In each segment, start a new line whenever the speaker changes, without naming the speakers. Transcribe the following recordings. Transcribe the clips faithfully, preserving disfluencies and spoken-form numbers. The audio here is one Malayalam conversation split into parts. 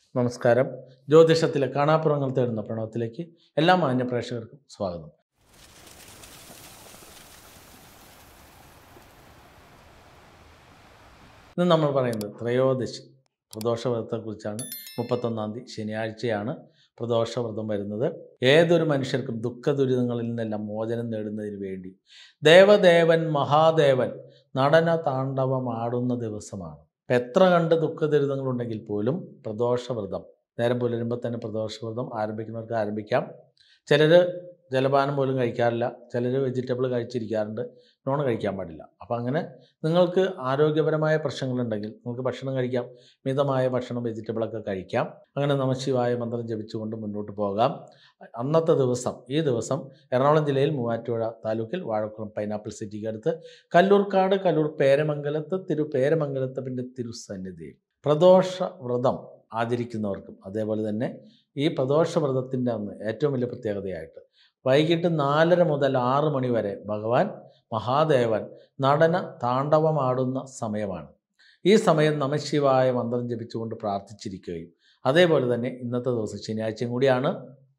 നമസ്കാരം. ജ്യോതിഷത്തിലെ കാണാപ്പുറങ്ങൾ തേടുന്ന പ്രണവത്തിലേക്ക് എല്ലാ മാന്യ പ്രേക്ഷകർക്കും സ്വാഗതം. ഇന്ന് നമ്മൾ പറയുന്നത് ത്രയോദശി പ്രദോഷവ്രതത്തെക്കുറിച്ചാണ്. മുപ്പത്തൊന്നാം തീയതി ശനിയാഴ്ചയാണ് പ്രദോഷവ്രതം വരുന്നത്. ഏതൊരു മനുഷ്യർക്കും ദുഃഖ ദുരിതങ്ങളിൽ നിന്നെല്ലാം മോചനം നേടുന്നതിന് വേണ്ടി ദേവദേവൻ മഹാദേവൻ നടന താണ്ഡവമാടുന്ന ദിവസമാണ്. ഇപ്പം എത്ര കണ്ട് ദുഃഖ ദുരിതങ്ങളുണ്ടെങ്കിൽ പോലും പ്രദോഷവ്രതം നേരം പുലരുമ്പോൾ തന്നെ പ്രദോഷവ്രതം ആരംഭിക്കുന്നവർക്ക് ആരംഭിക്കാം. ചിലർ ജലപാനം പോലും കഴിക്കാറില്ല, ചിലർ വെജിറ്റബിൾ കഴിച്ചിരിക്കാറുണ്ട്, നോൺ കഴിക്കാൻ പാടില്ല. അപ്പോൾ അങ്ങനെ നിങ്ങൾക്ക് ആരോഗ്യപരമായ പ്രശ്നങ്ങളുണ്ടെങ്കിൽ നിങ്ങൾക്ക് ഭക്ഷണം കഴിക്കാം, മിതമായ ഭക്ഷണം വെജിറ്റബിളൊക്കെ കഴിക്കാം. അങ്ങനെ നമഃശിവായ മന്ത്രം ജപിച്ചുകൊണ്ട് മുന്നോട്ട് പോകാം. അന്നത്തെ ദിവസം ഈ ദിവസം എറണാകുളം ജില്ലയിൽ മൂവാറ്റുപുഴ താലൂക്കിൽ വാഴക്കുളം പൈനാപ്പിൾ സിറ്റിക്ക് അടുത്ത് കല്ലൂർക്കാട് കല്ലൂർ പേരമംഗലത്ത് തിരു പേരമംഗലത്തപ്പൻ്റെ തിരുസന്നിധിയിൽ പ്രദോഷ വ്രതം ആചരിക്കുന്നവർക്കും അതേപോലെ തന്നെ ഈ പ്രദോഷ വ്രതത്തിൻ്റെ അന്ന് ഏറ്റവും വലിയ പ്രത്യേകതയായിട്ട് വൈകിട്ട് നാലര മുതൽ ആറ് മണി വരെ ഭഗവാൻ മഹാദേവൻ നടന താണ്ഡവമാടുന്ന സമയമാണ്. ഈ സമയം നമഃശിവായ മന്ത്രം ജപിച്ചുകൊണ്ട് പ്രാർത്ഥിച്ചിരിക്കുകയും അതേപോലെ തന്നെ ഇന്നത്തെ ദിവസം ശനിയാഴ്ചയും കൂടിയാണ്.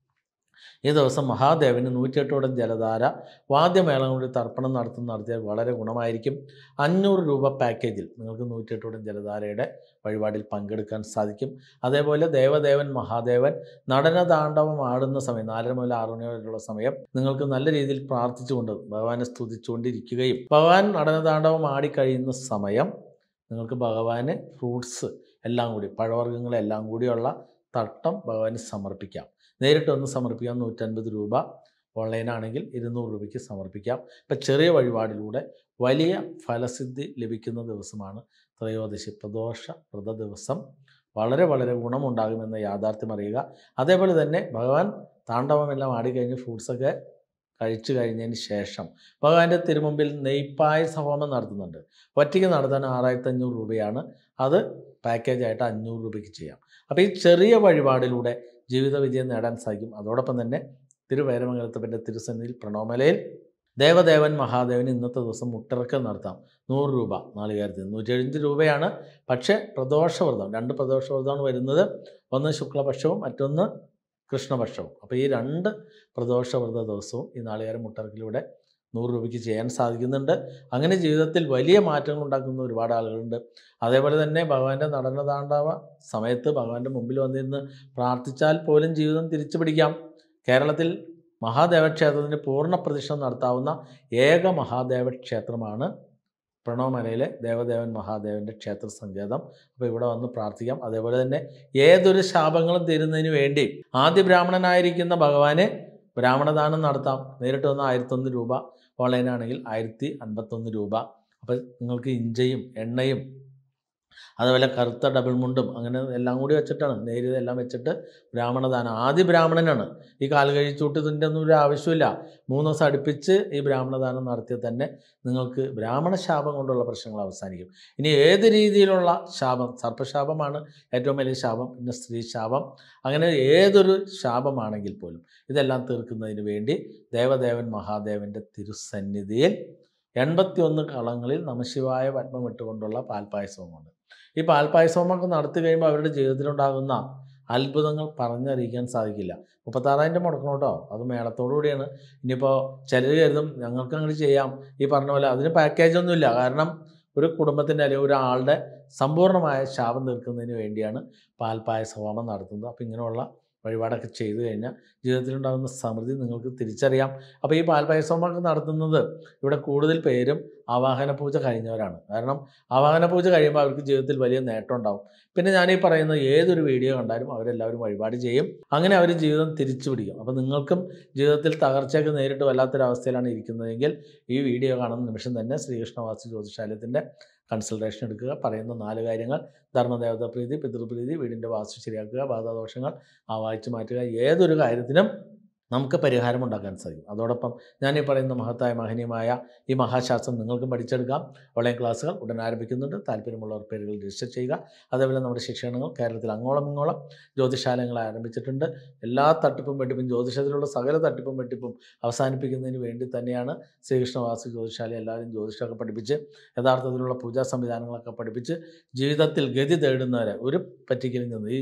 ഈ ദിവസം മഹാദേവന് നൂറ്റിയെട്ടോളം ജലധാര വാദ്യമേളങ്ങളുടെ തർപ്പണം നടത്തുന്ന നടത്തിയാൽ വളരെ ഗുണമായിരിക്കും. അഞ്ഞൂറ് രൂപ പാക്കേജിൽ നിങ്ങൾക്ക് നൂറ്റിയെട്ടോളം ജലധാരയുടെ വഴിപാടിൽ പങ്കെടുക്കാൻ സാധിക്കും. അതേപോലെ ദേവദേവൻ മഹാദേവൻ നടനതാണ്ഡവം ആടുന്ന സമയം നാലര മുതൽ ആറ് മണി വരെയുള്ള സമയം നിങ്ങൾക്ക് നല്ല രീതിയിൽ പ്രാർത്ഥിച്ചുകൊണ്ട് ഭഗവാനെ സ്തുതിച്ചുകൊണ്ടിരിക്കുകയും ഭഗവാൻ നടനതാണ്ഡവം ആടിക്കഴിയുന്ന സമയം നിങ്ങൾക്ക് ഭഗവാന് ഫ്രൂട്ട്സ് എല്ലാം കൂടി പഴവർഗ്ഗങ്ങളെല്ലാം കൂടിയുള്ള തട്ടം ഭഗവാന് സമർപ്പിക്കാം. നേരിട്ട് ഒന്ന് സമർപ്പിക്കാം നൂറ്റൻപത് രൂപ, ഓൺലൈനാണെങ്കിൽ ഇരുന്നൂറ് രൂപയ്ക്ക് സമർപ്പിക്കാം. ഇപ്പം ചെറിയ വഴിപാടിലൂടെ വലിയ ഫലസിദ്ധി ലഭിക്കുന്ന ദിവസമാണ് ത്രയോദശി പ്രദോഷ വ്രത ദിവസം. വളരെ വളരെ ഗുണമുണ്ടാകുമെന്ന യാഥാർത്ഥ്യം അറിയുക. അതേപോലെ തന്നെ ഭഗവാൻ താണ്ഡവമെല്ലാം ആടിക്കഴിഞ്ഞ് ഫ്രൂട്ട്സൊക്കെ കഴിച്ചു കഴിഞ്ഞതിന് ശേഷം ഭഗവാന്റെ തിരുമുമ്പിൽ നെയ്പ്പായസ ഹോമം നടത്തുന്നുണ്ട്. ഒറ്റയ്ക്ക് നടത്താൻ ആറായിരത്തി അഞ്ഞൂറ് രൂപയാണ്, അത് പാക്കേജായിട്ട് അഞ്ഞൂറ് രൂപയ്ക്ക് ചെയ്യാം. അപ്പോൾ ഈ ചെറിയ വഴിപാടിലൂടെ ജീവിത വിജയം നേടാൻ സാധിക്കും. അതോടൊപ്പം തന്നെ തിരുവേരമംഗലത്തപ്പൻ്റെ തിരുസന്നിധിയിൽ പ്രണവമലയിൽ ദേവദേവൻ മഹാദേവന് ഇന്നത്തെ ദിവസം മുട്ടിറക്കം നടത്താം. നൂറ് രൂപ നാളികേരത്തിന് നൂറ്റി എഴുപത് രൂപയാണ്. പക്ഷേ പ്രദോഷവ്രതം രണ്ട് പ്രദോഷവ്രതമാണ് വരുന്നത്. ഒന്ന് ശുക്ലപക്ഷവും മറ്റൊന്ന് കൃഷ്ണപക്ഷവും. അപ്പോൾ ഈ രണ്ട് പ്രദോഷവ്രത ദിവസവും ഈ നാളികേരം മുട്ടിറക്കിലൂടെ നൂറ് രൂപയ്ക്ക് ചെയ്യാൻ സാധിക്കുന്നുണ്ട്. അങ്ങനെ ജീവിതത്തിൽ വലിയ മാറ്റങ്ങൾ ഉണ്ടാക്കുന്ന ഒരുപാട് ആളുകളുണ്ട്. അതേപോലെ തന്നെ ഭഗവാന്റെ നടനതാണ്ഡവ സമയത്ത് ഭഗവാന്റെ മുമ്പിൽ വന്നിരുന്ന് പ്രാർത്ഥിച്ചാൽ പോലും ജീവിതം തിരിച്ചു പിടിക്കാം. കേരളത്തിൽ മഹാദേവ ക്ഷേത്രത്തിന് പൂർണ്ണ പ്രതിഷ്ഠ നടത്താവുന്ന ഏക മഹാദേവ ക്ഷേത്രമാണ് പ്രണവമലയിലെ ദേവദേവൻ മഹാദേവൻ്റെ ക്ഷേത്ര സങ്കേതം. അപ്പോൾ ഇവിടെ വന്ന് പ്രാർത്ഥിക്കാം. അതേപോലെ തന്നെ ഏതൊരു ശാപങ്ങളും തീരുന്നതിന് വേണ്ടി ആദ്യ ബ്രാഹ്മണനായിരിക്കുന്ന ഭഗവാന് ബ്രാഹ്മണദാനം നടത്താം. നേരിട്ട് വന്ന് ആയിരത്തൊന്ന് രൂപ, ഓൺലൈനാണെങ്കിൽ ആയിരത്തി അൻപത്തൊന്ന് രൂപ. അപ്പോൾ നിങ്ങൾക്ക് ഇഞ്ചയും എണ്ണയും അതുപോലെ കറുത്ത ഡബിൾ മുണ്ടും അങ്ങനെ എല്ലാം കൂടി വെച്ചിട്ടാണ് നേരിയത് എല്ലാം വെച്ചിട്ട് ബ്രാഹ്മണദാനം. ആദ്യ ബ്രാഹ്മണനാണ്. ഈ കാല് കഴിച്ചൂട്ടത്തിൻ്റെ ഒന്നും ഒരു ആവശ്യമില്ല. മൂന്ന് ദിവസം അടുപ്പിച്ച് ഈ ബ്രാഹ്മണദാനം നടത്തിയാൽ തന്നെ നിങ്ങൾക്ക് ബ്രാഹ്മണ ശാപം കൊണ്ടുള്ള പ്രശ്നങ്ങൾ അവസാനിക്കും. ഇനി ഏത് രീതിയിലുള്ള ശാപം, സർപ്പശാപമാണ് ഏറ്റവും വലിയ ശാപം, പിന്നെ സ്ത്രീ ശാപം, അങ്ങനെ ഏതൊരു ശാപമാണെങ്കിൽ പോലും ഇതെല്ലാം തീർക്കുന്നതിന് വേണ്ടി ദേവദേവൻ മഹാദേവൻ്റെ തിരുസന്നിധിയിൽ എൺപത്തി ഒന്ന് കളങ്ങളിൽ നമഃശിവായ പത്മം ഇട്ടുകൊണ്ടുള്ള പാൽപ്പായസവുമുണ്ട്. ഈ പാൽപ്പായസമൊക്കെ നടത്തി കഴിയുമ്പോൾ അവരുടെ ജീവിതത്തിലുണ്ടാകുന്ന അത്ഭുതങ്ങൾ പറഞ്ഞറിയിക്കാൻ സാധിക്കില്ല. മുപ്പത്താറായിരം മുടക്കണം കേട്ടോ, അത് മേളത്തോടു കൂടിയാണ്. ഇനിയിപ്പോൾ ചിലർ കരുതും ഞങ്ങൾക്ക് അങ്ങോട്ട് ചെയ്യാം, ഈ പറഞ്ഞ പോലെ അതിന് പാക്കേജൊന്നുമില്ല. കാരണം ഒരു കുടുംബത്തിൻ്റെ അല്ലെങ്കിൽ ഒരാളുടെ സമ്പൂർണ്ണമായ ശാപം തീർക്കുന്നതിന് വേണ്ടിയാണ് പാൽപ്പായസ ഹോമം നടത്തുന്നത്. അപ്പോൾ ഇങ്ങനെയുള്ള വഴിപാടൊക്കെ ചെയ്തു കഴിഞ്ഞാൽ ജീവിതത്തിലുണ്ടാകുന്ന സമൃദ്ധി നിങ്ങൾക്ക് തിരിച്ചറിയാം. അപ്പോൾ ഈ പാൽപ്പായസമൊക്കെ നടത്തുന്നത് ഇവിടെ കൂടുതൽ പേരും ആവാഹന പൂജ കഴിഞ്ഞവരാണ്. കാരണം ആവാഹന പൂജ കഴിയുമ്പോൾ അവർക്ക് ജീവിതത്തിൽ വലിയ നേട്ടം ഉണ്ടാവും. പിന്നെ ഞാനീ പറയുന്ന ഏതൊരു വീഡിയോ കണ്ടാലും അവരെല്ലാവരും വഴിപാട് ചെയ്യും. അങ്ങനെ അവർ ജീവിതം തിരിച്ചു പിടിക്കും. അപ്പോൾ നിങ്ങൾക്കും ജീവിതത്തിൽ തകർച്ചയൊക്കെ നേരിട്ട് വല്ലാത്തൊരവസ്ഥയിലാണ് ഇരിക്കുന്നതെങ്കിൽ ഈ വീഡിയോ കാണുന്ന നിമിഷം തന്നെ ശ്രീകൃഷ്ണ വാസ്തു ജ്യോതിഷാലയത്തിൻ്റെ കൺസൾട്ടേഷൻ എടുക്കുക. പറയുന്ന നാല് കാര്യങ്ങൾ: ധർമ്മദേവത പ്രീതി, പിതൃപ്രീതി, വീടിൻ്റെ വാസ്തു ശരിയാക്കുക, ബാധാദോഷങ്ങൾ വായിച്ചു മാറ്റുക. ഏതൊരു കാര്യത്തിനും നമുക്ക് പരിഹാരമുണ്ടാക്കാൻ സാധിക്കും. അതോടൊപ്പം ഞാൻ ഈ പറയുന്ന മഹത്തായ മഹനീയമായ ഈ മഹാശാസ്ത്രം നിങ്ങൾക്കും പഠിച്ചെടുക്കാം. ഓൺലൈൻ ക്ലാസ്സുകൾ ഉടൻ ആരംഭിക്കുന്നുണ്ട്. താല്പര്യമുള്ളവർ പേരുകൾ രജിസ്റ്റർ ചെയ്യുക. അതേപോലെ നമ്മുടെ ശിക്ഷണങ്ങൾ കേരളത്തിൽ അങ്ങോളം ഇങ്ങോളം ജ്യോതിശാലയങ്ങൾ ആരംഭിച്ചിട്ടുണ്ട്. എല്ലാ തട്ടിപ്പും വെട്ടിപ്പും ജ്യോതിഷത്തിലുള്ള സകല തട്ടിപ്പും വെട്ടിപ്പും അവസാനിപ്പിക്കുന്നതിന് വേണ്ടി തന്നെയാണ് ശ്രീകൃഷ്ണ വാസ്തു ജ്യോതിശാലയം എല്ലാവരും ജ്യോതിഷമൊക്കെ പഠിപ്പിച്ച് യഥാർത്ഥത്തിലുള്ള പൂജാ സംവിധാനങ്ങളൊക്കെ പഠിപ്പിച്ച് ജീവിതത്തിൽ ഗതി തേടുന്നവരെ ഒരു പറ്റിക്കലിൽ നിന്ന് ഈ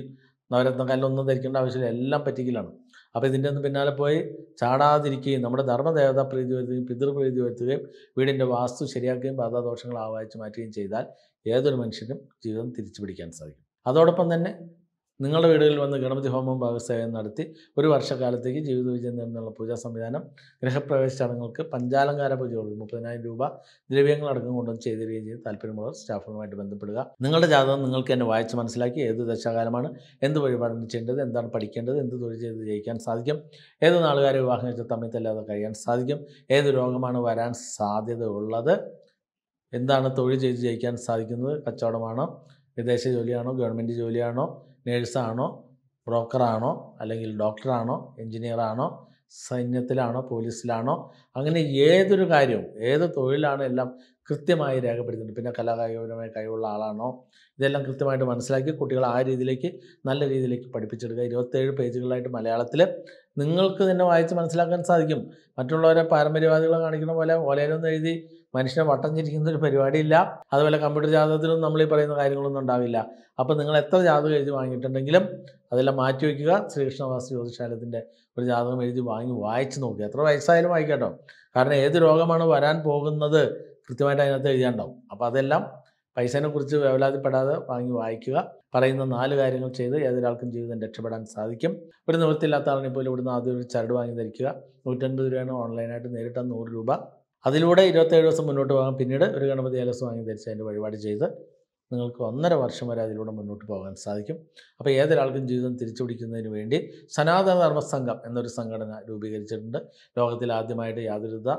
നവരത്ന കല്ലൊന്നും ധരിക്കേണ്ട ആവശ്യമില്ല, എല്ലാം പറ്റിക്കലാണ്. അപ്പോൾ ഇതിൻ്റെ ഒന്നും പിന്നാലെ പോയി ചാടാതിരിക്കുകയും നമ്മുടെ ധർമ്മദേവതാ പ്രീതി വരുത്തുകയും പിതൃപ്രീതി വരുത്തുകയും വീടിൻ്റെ വാസ്തു ശരിയാക്കുകയും ബാധാദോഷങ്ങൾ ആവാഹിച്ച് മാറ്റുകയും ചെയ്താൽ ഏതൊരു മനുഷ്യനും ജീവിതം തിരിച്ചു പിടിക്കാൻ സാധിക്കും. അതോടൊപ്പം തന്നെ നിങ്ങളുടെ വീടുകളിൽ വന്ന് ഗണപതി ഹോമവും ഭാഗസേവനം നടത്തി ഒരു വർഷക്കാലത്തേക്ക് ജീവിത വിജയം നേടുന്നുള്ള പൂജാ സംവിധാനം, ഗൃഹപ്രവേശ ചടങ്ങുകൾക്ക് പഞ്ചാലങ്കാര പൂജകൾ മുപ്പതിനായിരം രൂപ ദ്രവ്യങ്ങളടക്കം കൊണ്ടുവന്ന് ചെയ്തു തരികയും ചെയ്ത് താല്പര്യമുള്ളവർ സ്റ്റാഫുകളുമായിട്ട് ബന്ധപ്പെടുക. നിങ്ങളുടെ ജാതകം നിങ്ങൾക്ക് തന്നെ വായിച്ച് മനസ്സിലാക്കി ഏത് ദശാകാലമാണ്, എന്ത് വഴിപാടാണ് ചെയ്യേണ്ടത്, എന്താണ് പഠിക്കേണ്ടത്, എന്ത് തൊഴിൽ ചെയ്ത് ജയിക്കാൻ സാധിക്കും, ഏത് നാളുകാരെ വിവാഹം കഴിച്ച തമ്മിൽ തല്ലാതെ കഴിയാൻ സാധിക്കും, ഏത് രോഗമാണ് വരാൻ സാധ്യത ഉള്ളത്, എന്താണ് തൊഴിൽ ചെയ്ത് ജയിക്കാൻ സാധിക്കുന്നത്, കച്ചവടമാണോ, വിദേശ ജോലിയാണോ, ഗവൺമെൻറ് ജോലിയാണോ, നേഴ്സാണോ, ബ്രോക്കറാണോ, അല്ലെങ്കിൽ ഡോക്ടറാണോ, എൻജിനീയറാണോ, സൈന്യത്തിലാണോ, പോലീസിലാണോ, അങ്ങനെ ഏതൊരു കാര്യവും ഏത് തൊഴിലാണോ എല്ലാം കൃത്യമായി രേഖപ്പെടുത്തുന്നുണ്ട്. പിന്നെ കലാകായികപരമായ കഴിവുള്ള ആളാണോ, ഇതെല്ലാം കൃത്യമായിട്ട് മനസ്സിലാക്കി കുട്ടികളെ ആ രീതിയിലേക്ക് നല്ല രീതിയിലേക്ക് പഠിപ്പിച്ചെടുക്കുക. ഇരുപത്തേഴ് പേജുകളായിട്ട് മലയാളത്തിൽ നിങ്ങൾക്ക് തന്നെ വായിച്ച് മനസ്സിലാക്കാൻ സാധിക്കും. മറ്റുള്ളവരെ പാരമ്പര്യവാദികളെ കാണിക്കുന്ന പോലെ ഓലയിലൊന്നും എഴുതി മനുഷ്യനെ വട്ടം ചിരിക്കുന്ന ഒരു പരിപാടിയില്ല. അതുപോലെ കമ്പ്യൂട്ടർ ജാതകത്തിലും നമ്മൾ ഈ പറയുന്ന കാര്യങ്ങളൊന്നും ഉണ്ടാവില്ല. അപ്പോൾ നിങ്ങൾ എത്ര ജാതകം എഴുതി വാങ്ങിയിട്ടുണ്ടെങ്കിലും അതെല്ലാം മാറ്റി വയ്ക്കുക. ശ്രീകൃഷ്ണവാസി ജ്യോതിശാലയത്തിൻ്റെ ഒരു ജാതകം എഴുതി വാങ്ങി വായിച്ച് നോക്കുക. എത്ര വയസ്സായാലും വായിക്കാട്ടോ. കാരണം ഏത് രോഗമാണ് വരാൻ പോകുന്നത് കൃത്യമായിട്ട് അതിനകത്ത് എഴുതിയാണ്ടാവും. അപ്പോൾ അതെല്ലാം പൈസേനെക്കുറിച്ച് വേവലാതിപ്പെടാതെ വാങ്ങി വായിക്കുക. പറയുന്ന നാല് കാര്യങ്ങൾ ചെയ്ത് ഏതൊരാൾക്കും ജീവിതം രക്ഷപ്പെടാൻ സാധിക്കും. ഒരു നിവൃത്തിയില്ലാത്ത ആളിനെ പോലും ഇവിടുന്ന് ആദ്യം ഒരു ചരട് വാങ്ങി ധരിക്കുക. നൂറ്റൻപത് രൂപയാണ് ഓൺലൈനായിട്ട്, നേരിട്ട് നൂറ് രൂപ. അതിലൂടെ ഇരുപത്തേഴ് ദിവസം മുന്നോട്ട് പോകാം. പിന്നീട് ഒരു ഗണപതി ഏലസ് വാങ്ങി ധരിച്ച് അതിൻ്റെ വഴിപാട് ചെയ്ത് നിങ്ങൾക്ക് ഒന്നര വർഷം വരെ അതിലൂടെ മുന്നോട്ട് പോകാൻ സാധിക്കും. അപ്പോൾ ഏതൊരാൾക്കും ജീവിതം തിരിച്ചു പിടിക്കുന്നതിന് വേണ്ടി സനാതന ധർമ്മ സംഘം എന്നൊരു സംഘടന രൂപീകരിച്ചിട്ടുണ്ട്. ലോകത്തിൽ ആദ്യമായിട്ട് യാതൊരുവിധ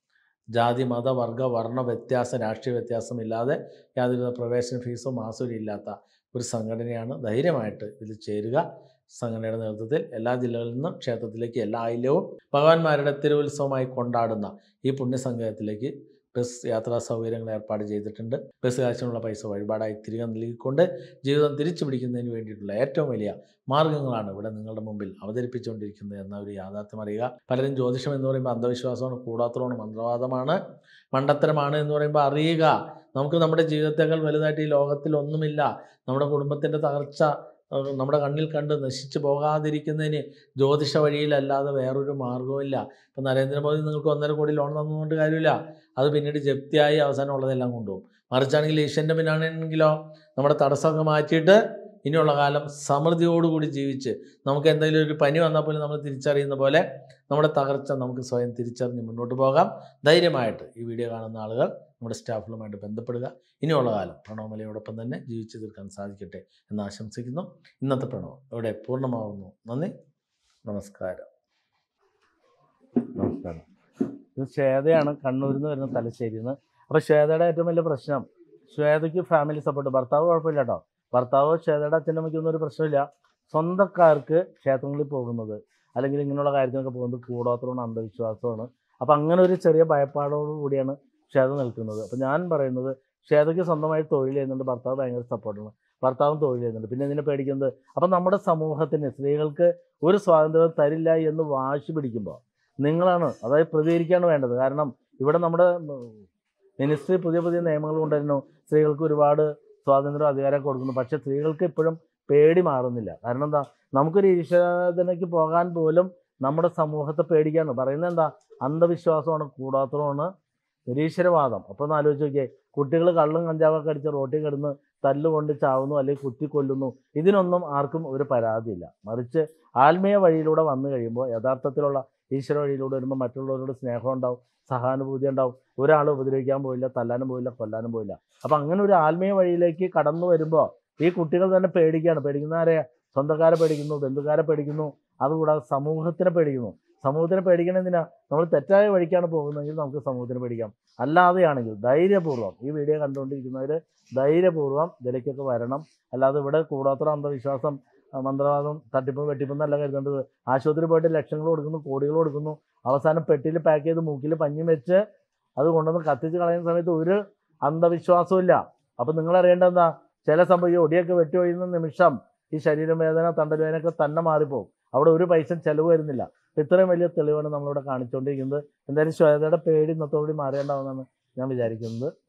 ജാതി മത വർഗ വർണ്ണ വ്യത്യാസം രാഷ്ട്രീയ വ്യത്യാസമില്ലാതെ യാതൊരുവിധ പ്രവേശന ഫീസോ മാസവും ഇല്ലാത്ത ഒരു സംഘടനയാണ്. ധൈര്യമായിട്ട് ഇതിൽ ചേരുക. സംഘടനയുടെ നേതൃത്വത്തിൽ എല്ലാ ജില്ലകളിൽ നിന്നും ക്ഷേത്രത്തിലേക്ക് എല്ലാ ആയില്യവും ഭഗവാന്മാരുടെ തിരുവുത്സവമായി കൊണ്ടാടുന്ന ഈ പുണ്യസംഘത്തിലേക്ക് ബസ് യാത്രാ സൗകര്യങ്ങൾ ഏർപ്പാട് ചെയ്തിട്ടുണ്ട്. ബസ് കാശിനുള്ള പൈസ വഴിപാടായി തിരികെ നൽകിക്കൊണ്ട് ജീവിതം തിരിച്ചു പിടിക്കുന്നതിന് വേണ്ടിയിട്ടുള്ള ഏറ്റവും വലിയ മാർഗ്ഗങ്ങളാണ് ഇവിടെ നിങ്ങളുടെ മുമ്പിൽ അവതരിപ്പിച്ചുകൊണ്ടിരിക്കുന്നത് എന്ന ഒരു യാഥാർത്ഥ്യം അറിയുക. പലരും ജ്യോതിഷം എന്ന് പറയുമ്പോൾ അന്ധവിശ്വാസമാണ്, കൂടാത്രമാണ്, മന്ത്രവാദമാണ്, മണ്ടത്തരമാണ് എന്ന് പറയുമ്പോൾ അറിയുക. നമുക്ക് നമ്മുടെ ജീവിതത്തേക്കാൾ വലുതായിട്ട് ഈ ലോകത്തിൽ ഒന്നുമില്ല. നമ്മുടെ കുടുംബത്തിൻ്റെ തകർച്ച നമ്മുടെ കണ്ണിൽ കണ്ട് നശിച്ചു പോകാതിരിക്കുന്നതിന് ജ്യോതിഷ വഴിയിലല്ലാതെ വേറൊരു മാർഗ്ഗവുമില്ല. ഇപ്പം നരേന്ദ്രമോദി നിങ്ങൾക്ക് ഒന്നര കോടി ലോൺ തന്നുകൊണ്ട് കാര്യമില്ല. അത് പിന്നീട് ജപ്തിയായി അവസാനം ഉള്ളതെല്ലാം കൊണ്ടുപോകും. മറിച്ചാണെങ്കിൽ ഈശ്വരൻ്റെ പിന്നാണെങ്കിലോ നമ്മുടെ തടസ്സമൊക്കെ മാറ്റിയിട്ട് ഇനിയുള്ള കാലം സമൃദ്ധിയോടുകൂടി ജീവിച്ച് നമുക്ക് എന്തെങ്കിലും ഒരു പനി വന്നാൽ പോലും നമ്മൾ തിരിച്ചറിയുന്ന പോലെ നമ്മുടെ തകർച്ച നമുക്ക് സ്വയം തിരിച്ചറിഞ്ഞ് മുന്നോട്ട് പോകാം. ധൈര്യമായിട്ട് ഈ വീഡിയോ കാണുന്ന ആളുകൾ നമ്മുടെ സ്റ്റാഫുകളുമായിട്ട് ബന്ധപ്പെടുക. ഇനിയുള്ള കാലം പ്രണവമലയോടൊപ്പം തന്നെ ജീവിച്ചു തീർക്കാൻ സാധിക്കട്ടെ എന്ന് ആശംസിക്കുന്നു. ഇന്നത്തെ പ്രണവം ഇവിടെ പൂർണ്ണമാവുന്നു. നന്ദി, നമസ്കാരം.
നമസ്കാരം. ഇത് ശ്വേതയാണ്, കണ്ണൂരിൽ നിന്ന് വരുന്ന, തലശ്ശേരിയിൽ നിന്ന്. അപ്പോൾ ശ്വേതയുടെ ഏറ്റവും വലിയ പ്രശ്നം, ശ്വേതയ്ക്ക് ഫാമിലി സപ്പോർട്ട്, ഭർത്താവ് കുഴപ്പമില്ല കേട്ടോ. ഭർത്താവ് ശ്വേതയുടെ അച്ഛനും അമ്മയ്ക്കൊന്നും ഒരു പ്രശ്നമില്ല. സ്വന്തക്കാർക്ക് ക്ഷേത്രങ്ങളിൽ പോകുന്നത് അല്ലെങ്കിൽ ഇങ്ങനെയുള്ള കാര്യത്തിനൊക്കെ പോകുന്നത് കൂടോത്രമാണ്, അന്ധവിശ്വാസമാണ്. അപ്പം അങ്ങനെ ഒരു ചെറിയ ഭയപ്പാടോടു കൂടിയാണ് ശ്വേത നിൽക്കുന്നത്. അപ്പം ഞാൻ പറയുന്നത്, ശ്വേതയ്ക്ക് സ്വന്തമായി തൊഴിൽ ചെയ്യുന്നുണ്ട്, ഭർത്താവ് ഭയങ്കര സപ്പോർട്ടാണ്, ഭർത്താവും തൊഴിൽ ചെയ്യുന്നുണ്ട്. പിന്നെ ഇതിനെ പേടിക്കുന്നത്, അപ്പം നമ്മുടെ സമൂഹത്തിന് സ്ത്രീകൾക്ക് ഒരു സ്വാതന്ത്ര്യം തരില്ല എന്ന് വാശി പിടിക്കുമ്പോൾ നിങ്ങളാണ്, അതായത് പ്രതികരിക്കുകയാണ് വേണ്ടത്. കാരണം ഇവിടെ നമ്മുടെ മിനിസ്ട്രി പുതിയ പുതിയ നിയമങ്ങൾ കൊണ്ടുവരുന്നു, സ്ത്രീകൾക്ക് ഒരുപാട് സ്വാതന്ത്ര്യം അധികാരം കൊടുക്കുന്നു. പക്ഷേ സ്ത്രീകൾക്ക് ഇപ്പോഴും പേടി മാറുന്നില്ല. കാരണം എന്താ, നമുക്കൊരു ഈശ്വരനയ്ക്ക് പോകാൻ പോലും നമ്മുടെ സമൂഹത്തെ പേടിക്കാണ്. പറയുന്നത് എന്താ, അന്ധവിശ്വാസമാണ്, കൂടാത്രമാണ്, നിരീശ്വരവാദം. അപ്പോൾ ഒന്ന് ആലോചിച്ച് നോക്കിയേ, കുട്ടികൾ കള്ളും കഞ്ചാവൊക്കെ അടിച്ച് റോട്ടിൽ കിടന്ന് തല്ലുകൊണ്ട് ചാവുന്നു അല്ലെങ്കിൽ കുത്തി കൊല്ലുന്നു. ഇതിനൊന്നും ആർക്കും ഒരു പരാതിയില്ല. മറിച്ച് ആത്മീയ വഴിയിലൂടെ വന്നു കഴിയുമ്പോൾ, യഥാർത്ഥത്തിലുള്ള ഈശ്വര വഴിയിലൂടെ വരുമ്പോൾ മറ്റുള്ളവരോട് സ്നേഹം ഉണ്ടാവും, സഹാനുഭൂതി ഉണ്ടാവും. ഒരാൾ ഉപദ്രവിക്കാൻ പോയില്ല, തല്ലാനും പോയില്ല, കൊല്ലാനും പോയില്ല. അപ്പം അങ്ങനെ ഒരു ആത്മീയ വഴിയിലേക്ക് കടന്നു വരുമ്പോൾ ഈ കുട്ടികൾ തന്നെ പേടിക്കുകയാണ്. പേടിക്കുന്ന ആരെയാ? സ്വന്തക്കാരെ പേടിക്കുന്നു, ബന്ധുക്കാരെ പേടിക്കുന്നു, അതുകൂടാതെ സമൂഹത്തിനെ പേടിക്കുന്നു. സമൂഹത്തിനെ പേടിക്കണമെന്തിനാ? നമ്മൾ തെറ്റായ വഴിക്കാണ് പോകുന്നതെങ്കിൽ നമുക്ക് സമൂഹത്തിനെ പേടിക്കാം. അല്ലാതെയാണെങ്കിൽ ധൈര്യപൂർവ്വം ഈ വീഡിയോ കണ്ടുകൊണ്ടിരിക്കുന്നവർ ധൈര്യപൂർവ്വം ഇതിലേക്കൊക്കെ വരണം. അല്ലാതെ ഇവിടെ കൂടാത്ര അന്ധവിശ്വാസം, മന്ത്രവാദം, തട്ടിപ്പ് വെട്ടിപ്പ് എന്നല്ല കരുതേണ്ടത്. ആശുപത്രി പോയിട്ട് ലക്ഷങ്ങൾ കൊടുക്കുന്നു, കോടികൾ കൊടുക്കുന്നു, അവസാനം പെട്ടിയിൽ പാക്ക് ചെയ്ത് മൂക്കിൽ പഞ്ഞി വെച്ച് അത് കൊണ്ടുവന്ന് കത്തിച്ച് കളയുന്ന സമയത്ത് ഒരു അന്ധവിശ്വാസവും ഇല്ല. അപ്പം നിങ്ങളറിയേണ്ടത് എന്താ, ചില സംഭവം ഒടിയൊക്കെ വെട്ടി ഒഴിയുന്ന നിമിഷം ഈ ശരീരം വേദന, തണ്ടൽ വേദനയൊക്കെ തന്നെ മാറിപ്പോകും. അവിടെ ഒരു പൈസ ചിലവ് വരുന്നില്ല. ഇത്രയും വലിയ തെളിവാണ് നമ്മളിവിടെ കാണിച്ചുകൊണ്ടിരിക്കുന്നത്. എന്തായാലും ശ്വേതയുടെ പേടി ഇന്നത്തോടുകൂടി മാറേണ്ടാവുമെന്നാണ് ഞാൻ വിചാരിക്കുന്നത്.